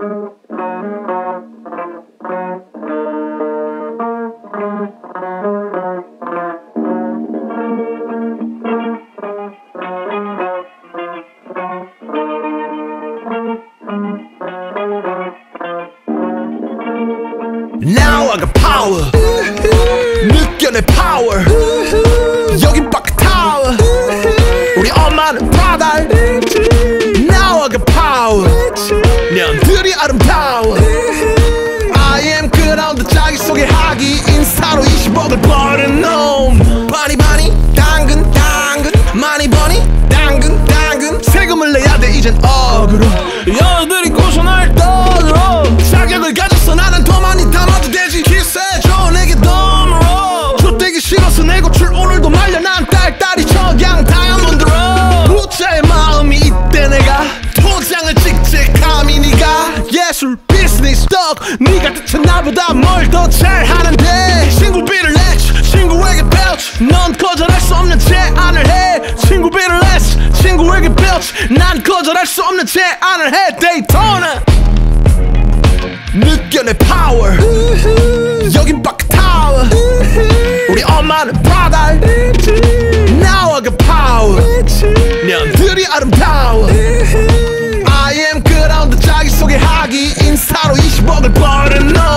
Now I got power. 느껴내 power. 여긴 바카타워. 우리 엄마는 프라다. Now I got power. 년들이 아름다워. I am 그라운드 자기소개하기. 인스타로 20억을 버는 놈. 바니 당근 많이 버니 당근 세금을 내야 돼 이젠 억으로. 여자들이 고소날 떠들어. 자격을 가졌어 나는 더 많이 담아도 되지. 키스해줘 내게 덤으로. 좆되기 싫어서 내 고출 오늘도 말려. 난 딸딸이 저양 다이아몬드로. 부자의 마음이 이때 내가 도장을 찍지 감히 네가. 예술 비즈니스 떡 네가 대체 나보다 뭘 더 잘하는데. 친구비를 내지 친구에게 배우지. 넌 거절할 수 없는 제안을 해. 친구비를 내지 친구에게 배우지. 난 거절할 수 없는 제안을 해. 데이토나 느껴내 파워. 여긴 바카타워. 우리 엄마는 프라다. Now I got power. 년들이 아름다워. I am 그라운드 자기소개하기. 인스타로 20억을 버는 너.